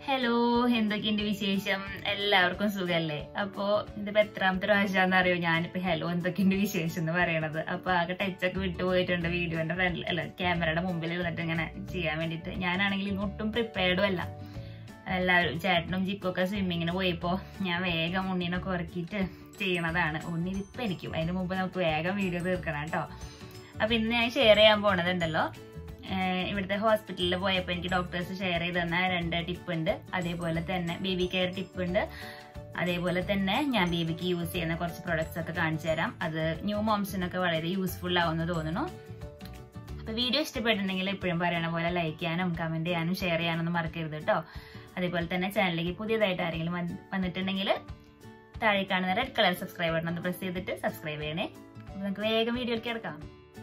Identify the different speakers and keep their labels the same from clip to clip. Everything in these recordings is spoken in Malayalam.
Speaker 1: ഹലോ, എന്തൊക്കെയുണ്ട് വിശേഷം? എല്ലാവർക്കും സുഖല്ലേ? അപ്പോ ഇതിപ്പോ എത്രാമത്തെ പ്രാവശ്യമാണെന്ന് അറിയോ ഞാനിപ്പോ ഹലോ എന്തൊക്കെയുണ്ട് വിശേഷം എന്ന് പറയണത്. അപ്പൊ ആകെ ടച്ചൊക്കെ വിട്ടുപോയിട്ടുണ്ട് വീഡിയോന്റെ ഫ്രണ്ടിൽ അല്ല ക്യാമറയുടെ മുമ്പിൽ ഇരുന്നിട്ട് ഇങ്ങനെ ചെയ്യാൻ വേണ്ടിട്ട്. ഞാനാണെങ്കിൽ ഇന്ന് ഒട്ടും പ്രിപ്പയർഡും അല്ല. എല്ലാവരും ചേട്ടനും ജിക്കൊക്കെ സ്വിമ്മിങ്ങിന് പോയപ്പോ ഞാൻ വേഗം ഉണ്ണീനൊക്കെ ഉറക്കിയിട്ട് ചെയ്യണതാണ്. ഉണ്ണി ഇപ്പൊ ഇരിക്കും, അതിന് മുമ്പ് നമുക്ക് വേഗം വീഡിയോ തീർക്കണം കേട്ടോ. അപ്പൊ ഇന്ന് ഞാൻ ഷെയർ ചെയ്യാൻ പോണതുണ്ടല്ലോ, ഇവിടുത്തെ ഹോസ്പിറ്റലിൽ പോയപ്പോൾ എനിക്ക് ഡോക്ടേഴ്സ് ഷെയർ ചെയ്ത് തന്ന 2 ടിപ്പ് ഉണ്ട്. അതേപോലെ തന്നെ ബേബി കെയർ ടിപ്പ് ഉണ്ട്. അതേപോലെ തന്നെ ഞാൻ ബേബിക്ക് യൂസ് ചെയ്യുന്ന കുറച്ച് പ്രൊഡക്ട്സ് ഒക്കെ കാണിച്ചു തരാം. അത് ന്യൂ മോംസിനൊക്കെ വളരെ യൂസ്ഫുൾ ആവുമെന്ന് തോന്നുന്നു. അപ്പൊ വീഡിയോ ഇഷ്ടപ്പെട്ടിട്ടുണ്ടെങ്കിൽ എപ്പോഴും പറയണ പോലെ ലൈക്ക് ചെയ്യാനും കമന്റ് ചെയ്യാനും ഷെയർ ചെയ്യാനൊന്നും മറക്കരുത് കേട്ടോ. അതേപോലെ തന്നെ ചാനലിലേക്ക് പുതിയതായിട്ട് ആരെങ്കിലും വന്നിട്ടുണ്ടെങ്കിൽ താഴെ കാണുന്ന റെഡ് കളർ സബ്സ്ക്രൈബ് ബട്ടൺ ഒന്ന് പ്രസ് ചെയ്തിട്ട് സബ്സ്ക്രൈബ് ചെയ്യണേ. അപ്പൊ നമുക്ക് വേഗം വീഡിയോയിലേക്ക് കിടക്കാം.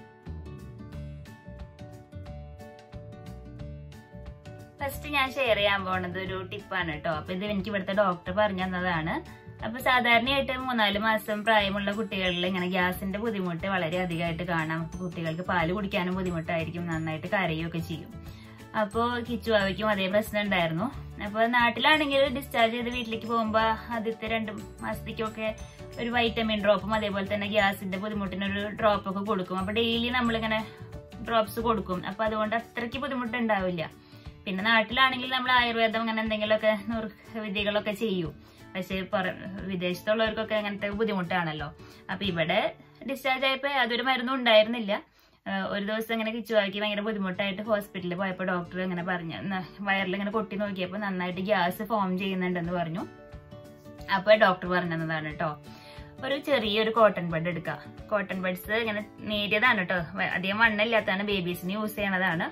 Speaker 1: ഫസ്റ്റ് ഞാൻ ഷെയർ ചെയ്യാൻ പോകുന്നത് ഒരു ടിപ്പാണ് കേട്ടോ. അപ്പൊ ഇത് എനിക്ക് ഇവിടുത്തെ ഡോക്ടർ പറഞ്ഞു തന്നതാണ്. അപ്പൊ സാധാരണയായിട്ട് 3-4 മാസം പ്രായമുള്ള കുട്ടികളിൽ ഇങ്ങനെ ഗ്യാസിന്റെ ബുദ്ധിമുട്ട് വളരെ അധികമായിട്ട് കാണാം. കുട്ടികൾക്ക് പാല് കുടിക്കാനും ബുദ്ധിമുട്ടായിരിക്കും, നന്നായിട്ട് കരയുകയൊക്കെ ചെയ്യും. അപ്പോ കിച്ചുവാവയ്ക്കും അതേ പ്രശ്നം ഉണ്ടായിരുന്നു. അപ്പൊ നാട്ടിലാണെങ്കിൽ ഡിസ്ചാർജ് ചെയ്ത് വീട്ടിലേക്ക് പോകുമ്പോ ആദ്യത്തെ 2 മാസത്തേക്കൊക്കെ ഒരു വൈറ്റമിൻ ഡ്രോപ്പും അതേപോലെ തന്നെ ഗ്യാസിന്റെ ബുദ്ധിമുട്ടിനൊരു ഡ്രോപ്പ് ഒക്കെ കൊടുക്കും. അപ്പൊ ഡെയിലി നമ്മളിങ്ങനെ ഡ്രോപ്സ് കൊടുക്കും. അപ്പൊ അതുകൊണ്ട് അത്രയ്ക്ക് ബുദ്ധിമുട്ടുണ്ടാവില്ല. പിന്നെ നാട്ടിലാണെങ്കിൽ നമ്മൾ ആയുർവേദം അങ്ങനെ എന്തെങ്കിലുമൊക്കെ വിദ്യകളൊക്കെ ചെയ്യും. പക്ഷെ വിദേശത്തുള്ളവർക്കൊക്കെ അങ്ങനത്തെ ബുദ്ധിമുട്ടാണല്ലോ. അപ്പൊ ഇവിടെ ഡിസ്ചാർജ് ആയപ്പോ അതൊരു മരുന്നും ഉണ്ടായിരുന്നില്ല. ഒരു ദിവസം ഇങ്ങനെ കിച്ചുവാക്കി ഭയങ്കര ബുദ്ധിമുട്ടായിട്ട് ഹോസ്പിറ്റലിൽ പോയപ്പോ ഡോക്ടർ ഇങ്ങനെ പറഞ്ഞു, വയറിൽ ഇങ്ങനെ കൊട്ടി നോക്കിയപ്പോ നന്നായിട്ട് ഗ്യാസ് ഫോം ചെയ്യുന്നുണ്ടെന്ന് പറഞ്ഞു. അപ്പൊ ഡോക്ടർ പറഞ്ഞതാണ് കേട്ടോ, ഒരു ചെറിയൊരു കോട്ടൺ ബഡ് എടുക്കുക. കോട്ടൺ ബഡ്സ് ഇങ്ങനെ നേരിയതാണ് കേട്ടോ, അധികം വണ്ണമില്ലാത്തതാണ്, ബേബീസിന് യൂസ് ചെയ്യണതാണ്.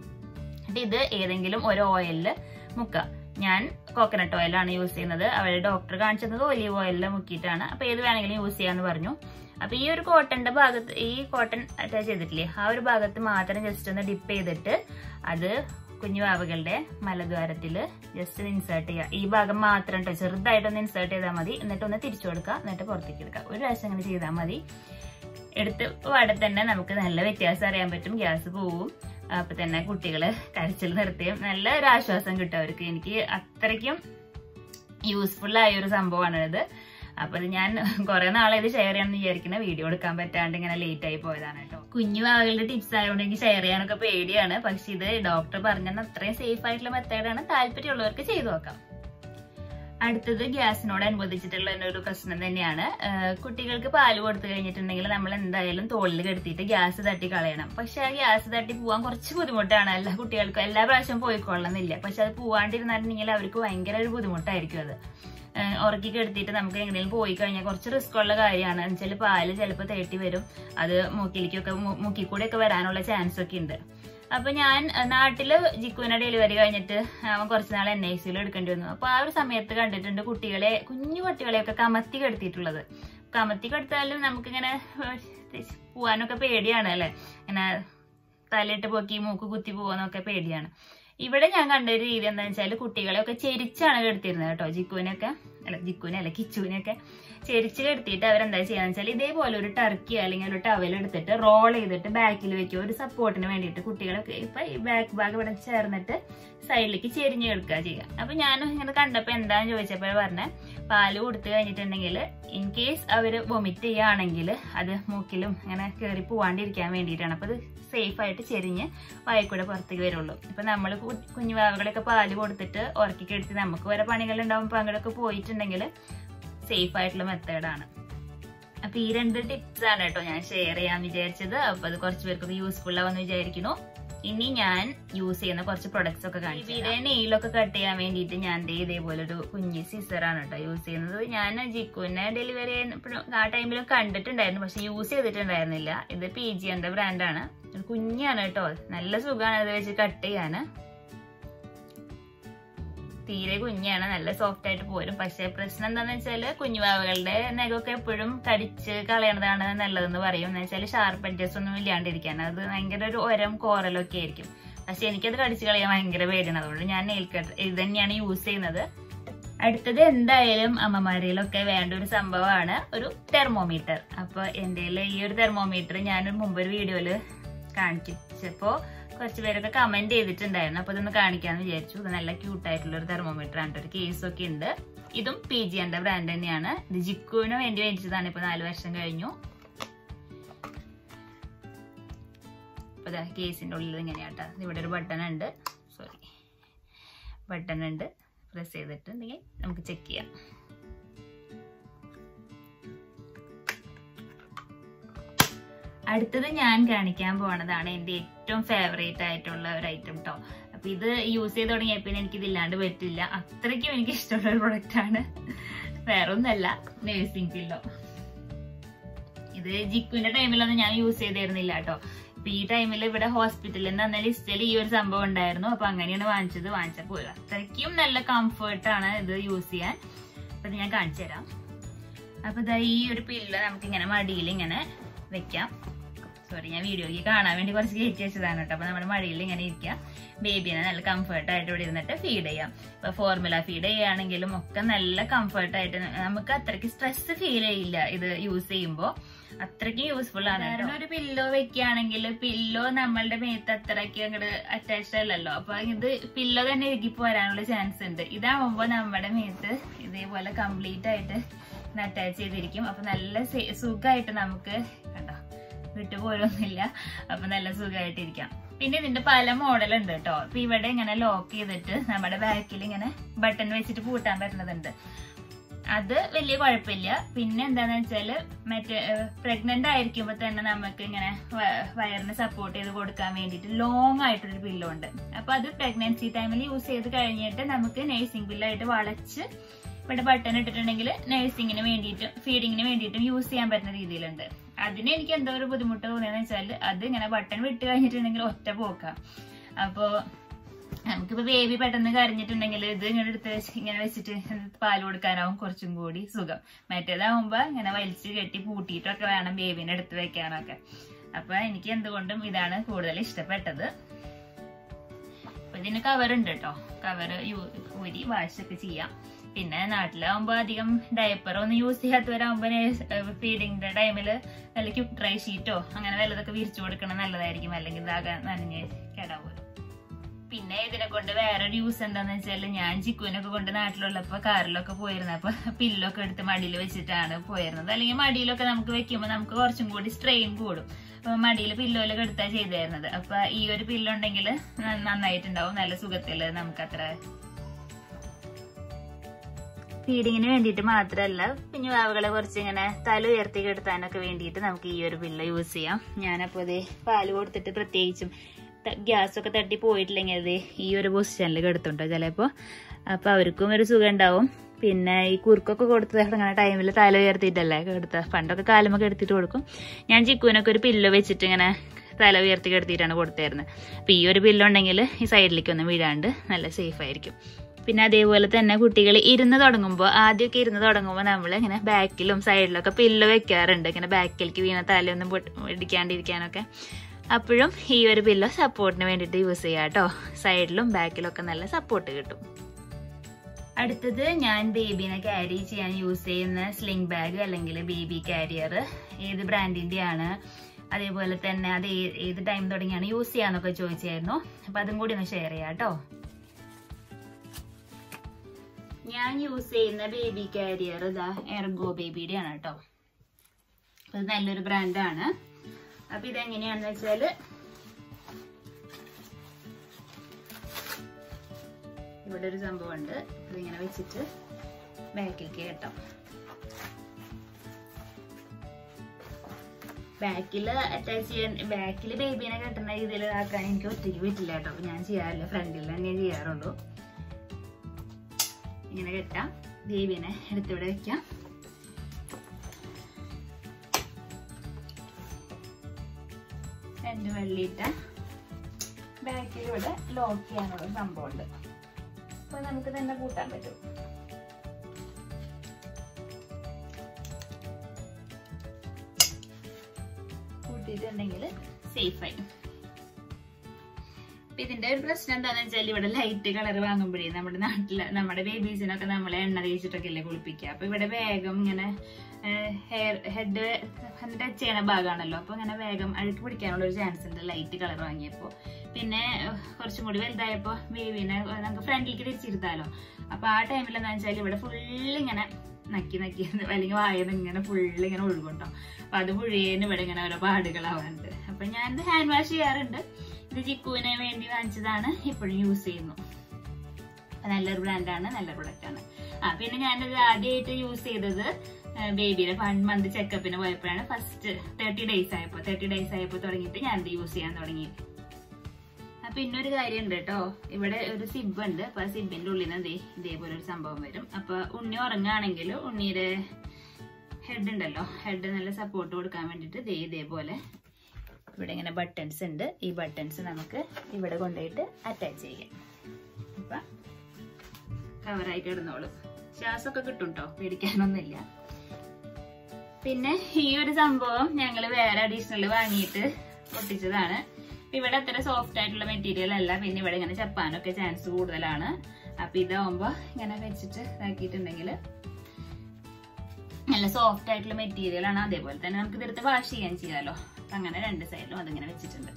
Speaker 1: ഇത് ഏതെങ്കിലും ഒരു ഓയിലില് മുക്കുക. ഞാൻ കോക്കനട്ട് ഓയിലാണ് യൂസ് ചെയ്യുന്നത്. അവരുടെ ഡോക്ടർ കാണിച്ചത് ഒലീവ് ഓയിലിൽ മുക്കിയിട്ടാണ്. അപ്പൊ ഏത് വേണമെങ്കിലും യൂസ് ചെയ്യാന്ന് പറഞ്ഞു. അപ്പൊ ഈ ഒരു കോട്ടന്റെ ഭാഗത്ത്, ഈ കോട്ടൺ അറ്റാച്ച് ചെയ്തിട്ടില്ലേ, ആ ഒരു ഭാഗത്ത് മാത്രം ജസ്റ്റ് ഒന്ന് ഡിപ്പ് ചെയ്തിട്ട് അത് കുഞ്ഞുവാവകളുടെ മലദ്വാരത്തില് ജസ്റ്റ് ഒന്ന് ഇൻസേർട്ട് ചെയ്യുക. ഈ ഭാഗം മാത്രം കേട്ടോ, ചെറുതായിട്ടൊന്ന് ഇൻസേർട്ട് ചെയ്താൽ മതി. എന്നിട്ട് ഒന്ന് തിരിച്ചു കൊടുക്കുക, എന്നിട്ട് പുറത്തേക്ക് എടുക്കുക. ഒരു പ്രാവശ്യം അങ്ങനെ ചെയ്താൽ മതി. എടുത്ത് പാടെ തന്നെ നമുക്ക് നല്ല വ്യത്യാസം അറിയാൻ പറ്റും, ഗ്യാസ് പോവും. അപ്പൊ തന്നെ കുട്ടികള് കരച്ചിൽ നിർത്തിയും നല്ല ഒരു ആശ്വാസം കിട്ടും അവർക്ക്. എനിക്ക് അത്രയ്ക്കും യൂസ്ഫുൾ ആയ ഒരു സംഭവമാണ് ഇത്. അപ്പൊ ഇത് ഞാൻ കുറെ നാളെ ഇത് ഷെയർ ചെയ്യാമെന്ന് വിചാരിക്കുന്ന, വീഡിയോ എടുക്കാൻ പറ്റാണ്ട് ഇങ്ങനെ ലേറ്റ് ആയി പോയതാണ് കേട്ടോ. കുഞ്ഞു ആളുകളുടെ ടിപ്സ് ആയതുകൊണ്ട് എനിക്ക് ഷെയർ ചെയ്യാനൊക്കെ പേടിയാണ്. പക്ഷെ ഇത് ഡോക്ടർ പറഞ്ഞത് അത്രയും സേഫ് ആയിട്ടുള്ള മെത്തേഡാണ്. താല്പര്യമുള്ളവർക്ക് ചെയ്തു നോക്കാം. അടുത്തത് ഗ്യാസിനോട് അനുബന്ധിച്ചിട്ടുള്ള ഒരു പ്രശ്നം തന്നെയാണ്. കുട്ടികൾക്ക് പാല് കൊടുത്തു കഴിഞ്ഞിട്ടുണ്ടെങ്കിൽ നമ്മൾ എന്തായാലും തോളിൽ കെടുത്തിയിട്ട് ഗ്യാസ് തട്ടി കളയണം. പക്ഷെ ആ ഗ്യാസ് തട്ടി പോവാൻ കുറച്ച് ബുദ്ധിമുട്ടാണ്. എല്ലാ കുട്ടികൾക്കും എല്ലാ പ്രാവശ്യവും പോയിക്കൊള്ളണമെന്നില്ല. പക്ഷെ അത് പോവാണ്ടിരുന്നിട്ടുണ്ടെങ്കിൽ അവർക്ക് ഭയങ്കര ഒരു ബുദ്ധിമുട്ടായിരിക്കും. അത് ഉറക്കി കെടുത്തിട്ട് നമുക്ക് എങ്ങനെയും പോയി കഴിഞ്ഞാൽ കുറച്ച് റിസ്ക് ഉള്ള കാര്യമാണ്. എന്നുവെച്ചാൽ പാല് ചിലപ്പോൾ തേട്ടി വരും, അത് മൂക്കിക്കൂടെയൊക്കെ വരാനുള്ള ചാൻസ് ഒക്കെ ഉണ്ട്. അപ്പൊ ഞാൻ നാട്ടില് ജിക്കുവിനെ ഡെലിവറി കഴിഞ്ഞിട്ട് അവൻ കുറച്ച് നാൾ NICU എടുക്കേണ്ടി വന്നു. അപ്പൊ ആ ഒരു സമയത്ത് കണ്ടിട്ടുണ്ട് കുഞ്ഞു കുട്ടികളെയൊക്കെ കമത്തി കെടുത്തിട്ടുള്ളത്. കമത്തി കെടുത്താലും നമുക്കിങ്ങനെ പോവാനൊക്കെ പേടിയാണ് അല്ലെ, ഇങ്ങനെ തലയിട്ട് പൊക്കി മൂക്ക് കുത്തി പോവാനൊക്കെ പേടിയാണ്. ഇവിടെ ഞാൻ കണ്ടൊരു രീതി എന്താണെന്ന് വെച്ചാൽ കുട്ടികളെയൊക്കെ ചെരിച്ചാണ് കെടുത്തിരുന്നത് കേട്ടോ. കിച്ചുവിനെയൊക്കെ ചെരിച്ച് കെടുത്തിട്ട് അവരെന്താ ചെയ്യാന്ന് വെച്ചാൽ ഇതേപോലെ ഒരു ടർക്കി അല്ലെങ്കിൽ ഒരു ടവൽ എടുത്തിട്ട് റോൾ ചെയ്തിട്ട് ബാക്കിൽ വെക്കുക, ഒരു സപ്പോർട്ടിന് വേണ്ടിയിട്ട്. കുട്ടികളൊക്കെ ഇപ്പൊ ഈ ബാക്ക് ഭാഗം ഇവിടെ ചേർന്നിട്ട് സൈഡിലേക്ക് ചെരിഞ്ഞ് എടുക്കുക ചെയ്യുക. അപ്പൊ ഞാൻ ഇങ്ങനെ കണ്ടപ്പോ എന്താന്ന് ചോദിച്ചപ്പോൾ പറഞ്ഞ, പാല് കൊടുത്തു കഴിഞ്ഞിട്ടുണ്ടെങ്കിൽ ഇൻ കേസ് അവര് വൊമിറ്റ് ചെയ്യുകയാണെങ്കിൽ അത് മൂക്കിലും ഇങ്ങനെ കയറി പോവാണ്ടിരിക്കാൻ വേണ്ടിയിട്ടാണ്. അപ്പൊ അത് സേഫ് ആയിട്ട് ചെരിഞ്ഞ് വായിക്കൂടെ പുറത്തേക്ക് വരുള്ളൂ. ഇപ്പൊ നമ്മൾ കുഞ്ഞുവാവകളൊക്കെ പാല് കൊടുത്തിട്ട് ഉറക്കി കെടുത്തി നമുക്ക് വരെ പണികൾ ഉണ്ടാവും. അങ്ങോട്ടൊക്കെ പോയിട്ടുണ്ടെങ്കിൽ സേഫ് ആയിട്ടുള്ള മെത്തേഡാണ്. അപ്പൊ ഈ 2 ടിപ്സ് ആണ് കേട്ടോ ഞാൻ ഷെയർ ചെയ്യാൻ വിചാരിച്ചത്. അപ്പൊ അത് കുറച്ച് പേർക്കൊക്കെ യൂസ്ഫുൾ ആവുമെന്ന് വിചാരിക്കുന്നു. ഇനി ഞാൻ യൂസ് ചെയ്യുന്ന കുറച്ച് പ്രൊഡക്ട്സ് ഒക്കെ കാണിച്ചു. ഇവിടെ നെയിലൊക്കെ കട്ട് ചെയ്യാൻ വേണ്ടിയിട്ട് ഞാൻ ഇതേപോലെ ഒരു കുഞ്ഞി സിസറാണ് കേട്ടോ യൂസ് ചെയ്യുന്നത്. ഞാൻ ജിക്കുവിനെ ഡെലിവറി ആ ടൈമിൽ കണ്ടിട്ടുണ്ടായിരുന്നു, പക്ഷെ യൂസ് ചെയ്തിട്ടുണ്ടായിരുന്നില്ല. ഇത് PGന്റെ ബ്രാൻഡാണ്. കുഞ്ഞാണ് കേട്ടോ, നല്ല സുഖമാണ് ഇത് വെച്ച് കട്ട് ചെയ്യാന്. തീരെ കുഞ്ഞാണ്, നല്ല സോഫ്റ്റ് ആയിട്ട് പോരും. പക്ഷെ പ്രശ്നം എന്താന്ന് വെച്ചാല് കുഞ്ഞുവാവകളുടെ നഖമൊക്കെ എപ്പോഴും കടിച്ച് കളയണതാണ് നല്ലതെന്ന് പറയും. എന്ന് വെച്ചാൽ ഷാർപ്പ് എഡ്ജസ് ഒന്നും ഇല്ലാണ്ടിരിക്കാൻ. അത് ഭയങ്കര ഒരു ഒരം കോറലൊക്കെ ആയിരിക്കും. പക്ഷെ എനിക്കത് കടിച്ച് കളയാൻ ഭയങ്കര പേടിയാണ്. അതുകൊണ്ട് ഞാൻ നെയിൽ കട്ടർ ഇത് തന്നെയാണ് യൂസ് ചെയ്യുന്നത്. അടുത്തത് എന്തായാലും അമ്മമാരിലൊക്കെ വേണ്ട ഒരു സംഭവമാണ് ഒരു തെർമോമീറ്റർ. അപ്പൊ എന്റെ ഈ ഒരു തെർമോമീറ്റർ ഞാനൊരു മുമ്പൊരു വീഡിയോയില് കാണിച്ചപ്പോ കുറച്ച് പേരൊക്കെ കമന്റ് ചെയ്തിട്ടുണ്ടായിരുന്നു. അപ്പൊ ഇതൊന്ന് കാണിക്കാന്ന് വിചാരിച്ചു. ഇത് നല്ല ക്യൂട്ടായിട്ടുള്ള ഒരു തെർമോമീറ്റർ ആണ്. ഒരു കേസൊക്കെ ഉണ്ട്. ഇതും PGന്റെ ബ്രാൻഡ് തന്നെയാണ്. ഇത് ജിക്കുവിന് വേണ്ടി മേടിച്ചതാണ്. ഇപ്പൊ 4 വർഷം കഴിഞ്ഞു. അപ്പൊ കേസിന്റെ ഉള്ളിൽ ഇങ്ങനെയാട്ടാ. ഇവിടെ ഒരു ബട്ടൺ ഉണ്ട്. ബട്ടൺ ഉണ്ട്. പ്രസ് ചെയ്തിട്ടുണ്ടെങ്കിൽ നമുക്ക് ചെക്ക് ചെയ്യാം. അടുത്തത് ഞാൻ കാണിക്കാൻ പോണതാണ് എന്റെ ഏറ്റവും ഫേവറേറ്റ് ആയിട്ടുള്ള ഒരു ഐറ്റം ട്ടോ. അപ്പൊ ഇത് യൂസ് ചെയ്ത് തുടങ്ങിയപ്പോ എനിക്ക് ഇതില്ലാണ്ട് പറ്റില്ല. അത്രയ്ക്കും എനിക്ക് ഇഷ്ടമുള്ള ഒരു പ്രൊഡക്റ്റ് ആണ്. വേറെ ഒന്നല്ല, നേഴ്സിംഗ് പില്ലോ. ഇത് ജിക്കുവിന്റെ ടൈമിലൊന്നും ഞാൻ യൂസ് ചെയ്തിരുന്നില്ല കേട്ടോ. അപ്പൊ ഈ ടൈമിൽ ഇവിടെ ഹോസ്പിറ്റലിൽ നിന്ന് തന്ന ലിസ്റ്റിൽ ഈ ഒരു സംഭവം ഉണ്ടായിരുന്നു. അപ്പൊ അങ്ങനെയാണ് വാങ്ങിച്ചപ്പോൾ അത്രയ്ക്കും നല്ല കംഫർട്ടാണ് ഇത് യൂസ് ചെയ്യാൻ. അപ്പൊ ഇത് ഞാൻ കാണിച്ചു തരാം. അപ്പൊ ഇതാ ഈ ഒരു പില്ലോ നമുക്ക് ഇങ്ങനെ മടിയിൽ ഇങ്ങനെ വെക്കാം. ഞാൻ വീഡിയോയ്ക്ക് കാണാൻ വേണ്ടി കുറച്ച് കയറ്റി വെച്ചതാണ് കേട്ടോ. അപ്പൊ നമ്മുടെ മടിയിൽ ഇങ്ങനെ ഇരിക്കാം. ബേബിനെ നല്ല കംഫർട്ടായിട്ട് ഇവിടെ ഇരുന്നിട്ട് ഫീഡ് ചെയ്യാം. ഇപ്പൊ ഫോർമുല ഫീഡ് ചെയ്യുകയാണെങ്കിലും ഒക്കെ നല്ല കംഫർട്ടായിട്ട് നമുക്ക് അത്രയ്ക്ക് സ്ട്രെസ് ഫീൽ ചെയ്യില്ല ഇത് യൂസ് ചെയ്യുമ്പോൾ. അത്രയ്ക്ക് യൂസ്ഫുൾ ആണ്. കാരണം ഒരു പില്ലോ വെക്കുകയാണെങ്കിൽ പില്ലോ നമ്മളുടെ മേത്ത് അത്രയ്ക്ക് അങ്ങോട്ട് അറ്റാച്ച്ഡ് അല്ലല്ലോ. അപ്പൊ ഇത് പില്ലോ തന്നെ ഇറുക്കി പോരാനുള്ള ചാൻസ് ഉണ്ട്. ഇതാവുമ്പോ നമ്മുടെ മേത്ത് ഇതേപോലെ കംപ്ലീറ്റ് ആയിട്ട് അറ്റാച്ച് ചെയ്തിരിക്കും. അപ്പൊ നല്ല സുഖമായിട്ട് നമുക്ക് കണ്ടോ വിട്ടുപോലൊന്നുമില്ല. അപ്പൊ നല്ല സുഖമായിട്ടിരിക്കാം. പിന്നെ ഇതിന്റെ പല മോഡൽ ഉണ്ട് കേട്ടോ. അപ്പൊ ഇവിടെ ഇങ്ങനെ ലോക്ക് ചെയ്തിട്ട് നമ്മുടെ ബാക്കിൽ ഇങ്ങനെ ബട്ടൺ വെച്ചിട്ട് പൂട്ടാൻ പറ്റുന്നതുണ്ട്. അത് വലിയ കുഴപ്പമില്ല. പിന്നെ എന്താന്ന് വെച്ചാല് മറ്റേ പ്രഗ്നന്റ് ആയിരിക്കുമ്പോ തന്നെ നമുക്ക് ഇങ്ങനെ വയറിന് സപ്പോർട്ട് ചെയ്ത് കൊടുക്കാൻ വേണ്ടിയിട്ട് ലോങ് ആയിട്ടൊരു പില്ലോ ഉണ്ട്. അപ്പൊ അത് പ്രഗ്നൻസി ടൈമിൽ യൂസ് ചെയ്ത് കഴിഞ്ഞിട്ട് നമുക്ക് നഴ്സിംഗ് പില്ലായിട്ട് വളച്ച് ഇവിടെ ബട്ടൺ ഇട്ടിട്ടുണ്ടെങ്കിൽ നഴ്സിംഗിന് വേണ്ടിയിട്ടും ഫീഡിങ്ങിന് വേണ്ടിയിട്ടും യൂസ് ചെയ്യാൻ പറ്റുന്ന രീതിയിലുണ്ട്. അതിന് എനിക്ക് എന്തോ ഒരു ബുദ്ധിമുട്ട് തോന്നിയെന്ന് വെച്ചാൽ അത് ഇങ്ങനെ ബട്ടൺ വിട്ട് കഴിഞ്ഞിട്ടുണ്ടെങ്കിൽ ഒറ്റ പോക്കാം. അപ്പോ നമുക്കിപ്പോ ബേബി പെട്ടെന്ന് കരഞ്ഞിട്ടുണ്ടെങ്കിൽ ഇത് ഇങ്ങനെ എടുത്ത് ഇങ്ങനെ വെച്ചിട്ട് പാല് കൊടുക്കാനാവും കുറച്ചും കൂടി സുഖം. മറ്റേതാവുമ്പോ ഇങ്ങനെ വലിച്ചു കെട്ടി പൂട്ടിയിട്ടൊക്കെ വേണം ബേബിനെ എടുത്ത് വെക്കാനൊക്കെ. അപ്പൊ എനിക്ക് എന്തുകൊണ്ടും ഇതാണ് കൂടുതൽ ഇഷ്ടപ്പെട്ടത്. അപ്പൊ ഇതിന് കവർ ഉണ്ട് കേട്ടോ. കവർ ഊരി വാഷൊക്കെ ചെയ്യാം. പിന്നെ നാട്ടിലാവുമ്പോ അധികം ഡയപ്പറൊന്നും യൂസ് ചെയ്യാത്തവരാകുമ്പോ ഫീഡിങ്ങിന്റെ ടൈമില് വല്ല ഡ്രൈ ഷീറ്റോ അങ്ങനെ വല്ലതൊക്കെ വിരിച്ചു കൊടുക്കണം നല്ലതായിരിക്കും. അല്ലെങ്കിൽ ഇതാകെ നനഞ്ഞ് കേടാവും. പിന്നെ ഇതിനെ കൊണ്ട് വേറൊരു യൂസ് എന്താന്ന് വെച്ചാല് ഞാൻ ചിക്കുവിനൊക്കെ കൊണ്ട് നാട്ടിലുള്ളപ്പോ കാറിലൊക്കെ പോയിരുന്നത്. അപ്പൊ പില്ലൊക്കെ എടുത്ത് മടിയിൽ വെച്ചിട്ടാണ് പോയിരുന്നത്. അല്ലെങ്കിൽ മടിയിലൊക്കെ നമുക്ക് വെക്കുമ്പോ നമുക്ക് കുറച്ചും കൂടി സ്ട്രെയിൻ കൂടും. അപ്പൊ മടിയിൽ പില്ലോലൊക്കെ എടുത്താ ചെയ്തായിരുന്നത്. അപ്പൊ ഈ ഒരു പില്ലുണ്ടെങ്കിൽ നന്നായിട്ടുണ്ടാവും. നല്ല സുഖത്തില് നമുക്ക് അത്ര ഫീഡിങ്ങിന് വേണ്ടിയിട്ട് മാത്രമല്ല കുഞ്ഞു വാവുകളെ കുറച്ച് ഇങ്ങനെ തല ഉയർത്തി കെടുത്താനൊക്കെ വേണ്ടിയിട്ട് നമുക്ക് ഈ ഒരു പില്ലോ യൂസ് ചെയ്യാം. ഞാനപ്പോ അതേ പാല് കൊടുത്തിട്ട് പ്രത്യേകിച്ചും ഗ്യാസൊക്കെ തട്ടി പോയിട്ടില്ലെങ്കിൽ അത് ഈ ഒരു പൊസിഷനിൽ കെടുത്തുണ്ടോ ചിലപ്പോ. അപ്പൊ അവർക്കും ഒരു സുഖം ഉണ്ടാവും. പിന്നെ ഈ കുറുക്കൊക്കെ കൊടുത്ത് തുടങ്ങുന്ന ടൈമിൽ തല ഉയർത്തിയിട്ടല്ലേ കെടുത്ത. പണ്ടൊക്കെ കാലുമൊക്കെ എടുത്തിട്ട് കൊടുക്കും. ഞാൻ ചിക്കുവിനൊക്കെ ഒരു പില്ലോ വെച്ചിട്ട് ഇങ്ങനെ തല ഉയർത്തി കെടുത്തിയിട്ടാണ് കൊടുത്തായിരുന്നത്. അപ്പൊ ഈ ഒരു പില്ലോ ഉണ്ടെങ്കിൽ ഈ സൈഡിലേക്കൊന്നും വീഴാണ്ട് നല്ല സേഫ് ആയിരിക്കും. പിന്നെ അതേപോലെ തന്നെ കുട്ടികൾ ഇരുന്ന് തുടങ്ങുമ്പോൾ ആദ്യമൊക്കെ ഇരുന്ന് തുടങ്ങുമ്പോൾ നമ്മൾ ഇങ്ങനെ ബാക്കിലും സൈഡിലൊക്കെ പില്ലോ വെക്കാറുണ്ട്. ഇങ്ങനെ ബാക്കിലേക്ക് വീണ തലയൊന്നും ഇടിക്കാണ്ടിരിക്കാനൊക്കെ. അപ്പോഴും ഈ ഒരു പില്ലോ സപ്പോർട്ടിന് വേണ്ടിയിട്ട് യൂസ് ചെയ്യാം കേട്ടോ. സൈഡിലും ബാക്കിലും ഒക്കെ നല്ല സപ്പോർട്ട് കിട്ടും. അടുത്തത് ഞാൻ ബേബിനെ ക്യാരി ചെയ്യാൻ യൂസ് ചെയ്യുന്ന സ്ലിംഗ് ബാഗ് അല്ലെങ്കിൽ ബേബി കാരിയർ. ഏത് ബ്രാൻഡിന്റെ ആണ്, അതേപോലെ തന്നെ അത് ഏത് ടൈം തുടങ്ങിയാണ് യൂസ് ചെയ്യാന്നൊക്കെ ചോദിച്ചായിരുന്നു. അപ്പൊ അതും കൂടി ഒന്ന് ഷെയർ ചെയ്യാം കേട്ടോ. ഞാൻ യൂസ് ചെയ്യുന്ന ബേബി കാരിയർ ഇതാ എർഗോ ബേബിയുടെ ആണ് കേട്ടോ. അത് നല്ലൊരു ബ്രാൻഡാണ്. അപ്പൊ ഇതെങ്ങനെയാണെന്ന് വെച്ചാല് ഇവിടെ ഒരു സംഭവം ഉണ്ട്. ഇതിങ്ങനെ വെച്ചിട്ട് ബാക്കിലേക്ക് കെട്ടാം. ബാക്കിൽ അറ്റാച്ച് ചെയ്യാൻ ബാക്കിൽ ബേബീനെ കെട്ടുന്ന രീതിയിൽ ആക്കാൻ എനിക്ക് ഒറ്റയ്ക്ക് പറ്റില്ല കേട്ടോ. അപ്പൊ ഞാൻ ചെയ്യാറില്ല, ഫ്രണ്ടിൽ തന്നെ ചെയ്യാറുള്ളൂ. ഇങ്ങനെ കെട്ടാം. ബേബീനെ എടുത്തിവിടെ വെക്കാം. രണ്ട് വെള്ളിയിട്ട ബാക്കിലൂടെ ലോക്ക് ചെയ്യാനുള്ള സംഭവമുണ്ട്. അപ്പൊ നമുക്ക് തന്നെ കൂട്ടാൻ പറ്റും. കൂട്ടിയിട്ടുണ്ടെങ്കിൽ സേഫായി. ഇതിന്റെ ഒരു പ്രശ്നം എന്താണെന്ന് വെച്ചാൽ ഇവിടെ ലൈറ്റ് കളർ വാങ്ങുമ്പോഴേ നമ്മുടെ നാട്ടില് നമ്മുടെ ബേബീസിനൊക്കെ നമ്മളെ എണ്ണ തേച്ചിട്ടൊക്കെ അല്ലേ കുളിപ്പിക്കുക. അപ്പൊ ഇവിടെ വേഗം ഇങ്ങനെ ഹെഡ് ടച്ച് ചെയ്യണ ഭാഗമാണല്ലോ, അപ്പൊ ഇങ്ങനെ വേഗം അഴുക്ക് പിടിക്കാനുള്ള ഒരു ചാൻസ് ഉണ്ട് ലൈറ്റ് കളർ വാങ്ങിയപ്പോ. പിന്നെ കുറച്ചും കൂടി വലുതായപ്പോ ബേബീനെ നമുക്ക് ഫ്രണ്ടിലേക്ക് തിരിച്ചിരുത്താലോ. അപ്പൊ ആ ടൈമിൽ എന്താ വെച്ചാൽ ഇവിടെ ഫുള്ളിങ്ങനെ നക്കി അല്ലെങ്കിൽ വായന്ന് ഇങ്ങനെ ഫുള്ളിങ്ങനെ ഒഴുകുണ്ടോ. അപ്പൊ അത് മുഴുവൻ ഇവിടെ ഇങ്ങനെ ഓരോ പാടുകളാവാറുണ്ട്. അപ്പൊ ഞാനിത് ഹാൻഡ് വാഷ് ചെയ്യാറുണ്ട്. ഇത് ചിക്കുവിനെ വേണ്ടി വാങ്ങിച്ചതാണ്, ഇപ്പോഴും യൂസ് ചെയ്യുന്നു. നല്ലൊരു ബ്രാൻഡാണ്, നല്ല പ്രൊഡക്റ്റ് ആണ്. പിന്നെ ഞാനിത് ആദ്യമായിട്ട് യൂസ് ചെയ്തത് ബേബിയുടെ 1 മന്ത് ചെക്കപ്പിന് പോയപ്പോഴാണ്. ഫസ്റ്റ് 30 ഡേയ്സ് ആയപ്പോ തുടങ്ങിയിട്ട് ഞാനിത് യൂസ് ചെയ്യാൻ തുടങ്ങി. പിന്നെ ഒരു കാര്യം ഉണ്ട് കേട്ടോ, ഇവിടെ ഒരു സിബ് ഉണ്ട്. അപ്പൊ ആ സിബിന്റെ ഉള്ളിൽ നിന്ന് ഇതേപോലെ ഒരു സംഭവം വരും. അപ്പൊ ഉണ്ണി ഉറങ്ങുകയാണെങ്കിൽ ഉണ്ണിയുടെ ഹെഡ് ഉണ്ടല്ലോ, ഹെഡ് നല്ല സപ്പോർട്ട് കൊടുക്കാൻ വേണ്ടിട്ട് ഇതേപോലെ ഇവിടെ ഇങ്ങനെ ബട്ടൺസ് ഉണ്ട്. ഈ ബട്ടൺസ് നമുക്ക് ഇവിടെ കൊണ്ടുപോയിട്ട് അറ്റാച്ച് ചെയ്യാം. അപ്പൊ കവറായിട്ട് ഇടുന്നോളും. ശ്വാസമൊക്കെ കിട്ടും കേട്ടോ, പേടിക്കാനൊന്നുമില്ല. പിന്നെ ഈ ഒരു സംഭവം ഞങ്ങള് വേറെ അഡീഷണൽ വാങ്ങിയിട്ട് പൊട്ടിച്ചതാണ്. ഇവിടെ അത്ര സോഫ്റ്റ് ആയിട്ടുള്ള മെറ്റീരിയൽ അല്ല, പിന്നെ ഇവിടെ ഇങ്ങനെ ചപ്പാനൊക്കെ ചാൻസ് കൂടുതലാണ്. അപ്പൊ ഇതാവുമ്പോ ഇങ്ങനെ വെച്ചിട്ട് ഇതാക്കിയിട്ടുണ്ടെങ്കിൽ നല്ല സോഫ്റ്റ് ആയിട്ടുള്ള മെറ്റീരിയൽ ആണ്. അതേപോലെ തന്നെ നമുക്ക് ഇതെടുത്ത് വാഷ് ചെയ്യാലോ. അങ്ങനെ 2 സൈഡിലും അതിങ്ങനെ വെച്ചിട്ടുണ്ട്.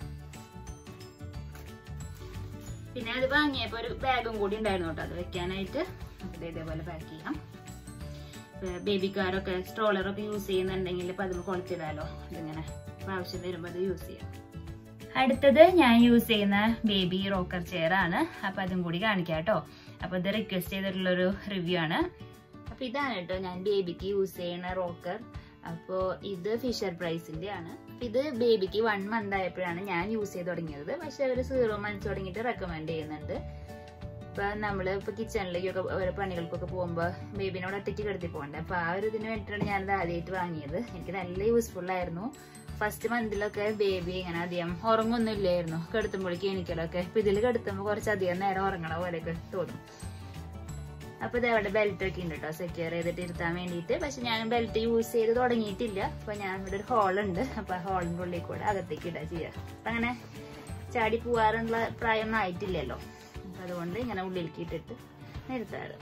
Speaker 1: പിന്നെ അത് വാങ്ങിയപ്പോ ഒരു ബാഗും കൂടി ഉണ്ടായിരുന്നു കേട്ടോ, അത് വെക്കാനായിട്ട്. അപ്പൊ ഇതേപോലെ പാക്ക് ചെയ്യാം. ബേബിക്കാരൊക്കെ സ്ട്രോളറൊക്കെ യൂസ് ചെയ്യുന്നുണ്ടെങ്കിൽ ഇപ്പൊ അതിൽ കൊളുത്തിടാലോ. അതിങ്ങനെ ആവശ്യം വരുമ്പോ അത് യൂസ് ചെയ്യാം. അടുത്തത് ഞാൻ യൂസ് ചെയ്യുന്ന ബേബി റോക്കർ ചെയർ ആണ്. അപ്പൊ അതും കൂടി കാണിക്കാം കേട്ടോ. അപ്പൊ ഇത് റിക്വസ്റ്റ് ചെയ്തിട്ടുള്ളൊരു റിവ്യൂ ആണ്. അപ്പൊ ഇതാണ് കേട്ടോ ഞാൻ ബേബിക്ക് യൂസ് ചെയ്യുന്ന റോക്കർ. അപ്പോ ഇത് ഫിഷർ പ്രൈസിന്റെ ആണ്. ഇത് ബേബിക്ക് 1 മന്ത് ആയപ്പോഴാണ് ഞാൻ യൂസ് ചെയ്ത് തുടങ്ങിയത്. പക്ഷെ അവര് 0 മന്ത്സ് തുടങ്ങിയിട്ട് റെക്കമെൻഡ് ചെയ്യുന്നുണ്ട്. ഇപ്പൊ നമ്മള് ഇപ്പൊ കിച്ചണിലേക്കൊക്കെ ഓരോ പണികൾക്കൊക്കെ പോകുമ്പോ ബേബിനോട് ഒറ്റയ്ക്ക് കിടത്തി പോകണ്ടേ. അപ്പൊ ആ ഒരു ഇതിന് വേണ്ടിയിട്ടാണ് ഞാനത് ആദ്യമായിട്ട് വാങ്ങിയത്. എനിക്ക് നല്ല യൂസ്ഫുൾ ആയിരുന്നു. ഫസ്റ്റ് മന്തിലൊക്കെ ബേബി ഇങ്ങനെ അധികം ഉറങ്ങൊന്നും ഇല്ലായിരുന്നു, കിടത്തുമ്പോഴേക്ക് എണീക്കലൊക്കെ. ഇപ്പൊ ഇതിൽ കിടത്തുമ്പോ കുറച്ചധികം നേരം ഉറങ്ങണ പോലെയൊക്കെ തോന്നും. അപ്പൊ ഇത് അവിടെ ബെൽറ്റ് ഒക്കെ ഉണ്ട് കേട്ടോ, സെക്യൂർ ചെയ്തിട്ട് ഇരുത്താൻ വേണ്ടിയിട്ട്. പക്ഷെ ഞാൻ ബെൽറ്റ് യൂസ് ചെയ്ത് തുടങ്ങിയിട്ടില്ല. അപ്പൊ ഞാൻ ഇവിടെ ഒരു ഹോളുണ്ട്, അപ്പൊ ആ ഹോളിന്റെ ഉള്ളിൽ കൂടെ അകത്തേക്ക് ഇടാ ചെയ്യാ. അപ്പൊ അങ്ങനെ ചാടി പോവാറുള്ള പ്രായമൊന്നും ആയിട്ടില്ലല്ലോ. അപ്പൊ അതുകൊണ്ട് ഇങ്ങനെ ഉള്ളിലേക്ക് ഇട്ടിട്ട് നിർത്താറ്.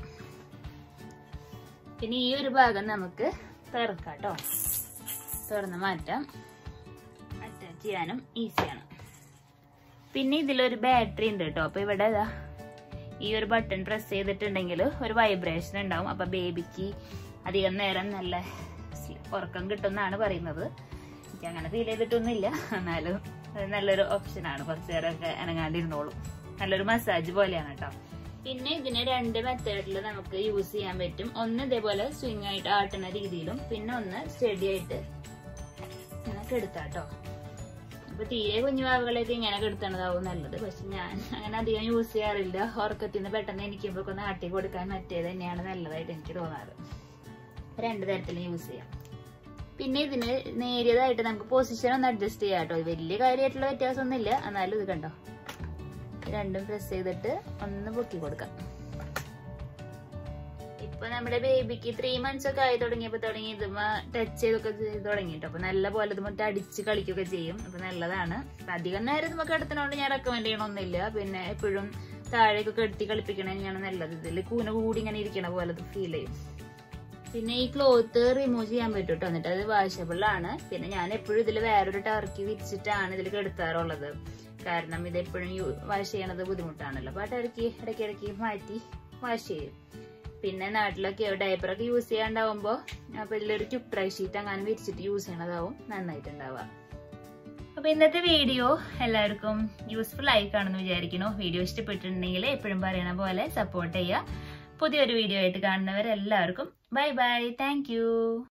Speaker 1: പിന്നെ ഈ ഒരു ഭാഗം നമുക്ക് തുറക്കാം കേട്ടോ, തുറന്ന് മാറ്റാം. അറ്റാച്ച് ചെയ്യാനും ഈസിയാണ്. പിന്നെ ഇതിലൊരു ബാറ്ററി ഉണ്ട് കേട്ടോ. അപ്പൊ ഇവിടെ ഈ ഒരു ബട്ടൺ പ്രസ് ചെയ്തിട്ടുണ്ടെങ്കിൽ ഒരു വൈബ്രേഷൻ ഉണ്ടാവും. അപ്പൊ ബേബിക്ക് അധികം നേരം നല്ല ഉറക്കം കിട്ടുമെന്നാണ് പറയുന്നത്. എനിക്ക് അങ്ങനെ ഫീൽ ചെയ്തിട്ടൊന്നുമില്ല, എന്നാലും നല്ലൊരു ഓപ്ഷനാണ്. കുറച്ചു നേരമൊക്കെ അനങ്ങാണ്ടിരുന്നോളും. നല്ലൊരു മസാജ് പോലെയാണ് കേട്ടോ. പിന്നെ ഇതിന് 2 മെത്തേഡിൽ നമുക്ക് യൂസ് ചെയ്യാൻ പറ്റും. ഒന്ന് ഇതേപോലെ സ്വിങ് ആയിട്ട് ആട്ടുന്ന രീതിയിലും, പിന്നെ ഒന്ന് സ്റ്റഡി ആയിട്ട് ഇങ്ങനെ കെടുത്താട്ടോ. അപ്പൊ തീരെ കുഞ്ഞുവാവുകളൊക്കെ ഇങ്ങനെ കെടുത്തണതാവും നല്ലത്. പക്ഷെ ഞാൻ അങ്ങനെ അധികം യൂസ് ചെയ്യാറില്ല. ഉറക്കത്തിൽ നിന്ന് പെട്ടെന്ന് എനിക്കുമ്പോ ഒന്ന് ആട്ടി കൊടുക്കാൻ മറ്റേത് തന്നെയാണ് നല്ലതായിട്ട് എനിക്ക് തോന്നാറ്. 2 തരത്തിൽ യൂസ് ചെയ്യാം. പിന്നെ ഇതിന് നേരിയതായിട്ട് നമുക്ക് പൊസിഷൻ ഒന്ന് അഡ്ജസ്റ്റ് ചെയ്യാം കേട്ടോ. വലിയ കാര്യമായിട്ടുള്ള വ്യത്യാസമൊന്നുമില്ല, എന്നാലും ഇത് കണ്ടോ, രണ്ടും പ്രസ് ചെയ്തിട്ട് ഒന്ന് പൊക്കി കൊടുക്കാം. ഇപ്പൊ നമ്മുടെ ബേബിക്ക് 3 മന്ത്സ് ഒക്കെ ആയി തുടങ്ങിയപ്പോ ഇതുമ്മ ടച്ച് ചെയ്തൊക്കെ ചെയ്ത് തുടങ്ങിട്ടോ. അപ്പൊ നല്ല പോലെ ഇത് മൊത്തം അടിച്ച് കളിക്കുകയൊക്കെ ചെയ്യും. അപ്പൊ നല്ലതാണ്. അധികം നേരം നമുക്ക് എടുത്തതുകൊണ്ട് ഞാൻ റെക്കമെൻഡ് ചെയ്യണമെന്നില്ല. പിന്നെ എപ്പോഴും താഴേക്ക് കെട്ടി കളിപ്പിക്കണ തന്നെയാണ് നല്ലത്. ഇതിൽ കൂന കൂടി ഇങ്ങനെ ഇരിക്കണ പോലെ ഫീൽ ചെയ്യും. പിന്നെ ഈ ക്ലോത്ത് റിമൂവ് ചെയ്യാൻ പറ്റും കേട്ടോ. എന്നിട്ട് അത് വാഷബിൾ ആണ്. പിന്നെ ഞാൻ എപ്പോഴും ഇതിൽ വേറൊരു ടർക്കി വിരിച്ചിട്ടാണ് ഇതിൽ കെടുത്താറുള്ളത്. കാരണം ഇത് എപ്പോഴും വാഷ് ചെയ്യണത് ബുദ്ധിമുട്ടാണല്ലോ. അപ്പൊ ആ ടർക്കി ഇടയ്ക്കിടയ്ക്ക് മാറ്റി വാഷ് ചെയ്യും. പിന്നെ നാട്ടിലൊക്കെ ഡയപ്പറൊക്കെ യൂസ് ചെയ്യാണ്ടാവുമ്പോ അപ്പൊ ഇതിലൊരു ട്യൂബ് ഷീറ്റ് അങ്ങനെ വിരിച്ചിട്ട് യൂസ് ചെയ്യണതാവും നന്നായിട്ടുണ്ടാവുക. അപ്പൊ ഇന്നത്തെ വീഡിയോ എല്ലാവർക്കും യൂസ്ഫുൾ ആയി കാണുമെന്ന് വിചാരിക്കുന്നു. വീഡിയോ ഇഷ്ടപ്പെട്ടിട്ടുണ്ടെങ്കിൽ എപ്പോഴും പറയണ പോലെ സപ്പോർട്ട് ചെയ്യുക. പുതിയൊരു വീഡിയോ ആയിട്ട് കാണുന്നവരെല്ലാവർക്കും ബൈ ബൈ. Thank U.